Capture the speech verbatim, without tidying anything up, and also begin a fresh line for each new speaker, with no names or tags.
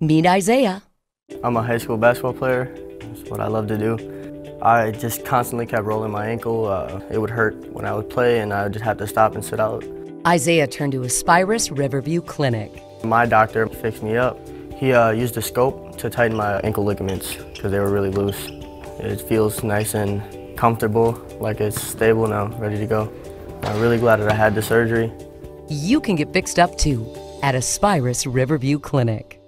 Meet Isaiah.
I'm a high school basketball player. That's what I love to do. I just constantly kept rolling my ankle. Uh, it would hurt when I would play, and I would just have to stop and sit out.
Isaiah turned to Aspirus Riverview Clinic.
My doctor fixed me up. He uh, used a scope to tighten my ankle ligaments because they were really loose. It feels nice and comfortable, like it's stable now, ready to go. I'm really glad that I had the surgery.
You can get fixed up too at Aspirus Riverview Clinic.